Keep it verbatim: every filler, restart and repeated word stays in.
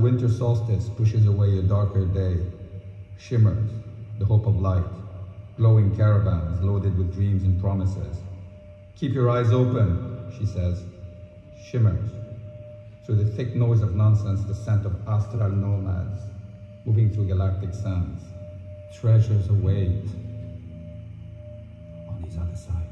winter solstice pushes away a darker day, shimmers, the hope of light, glowing caravans loaded with dreams and promises. Keep your eyes open, she says. Shimmers. Through the thick noise of nonsense, the scent of astral nomads, moving through galactic sands. Treasures await on these other sides.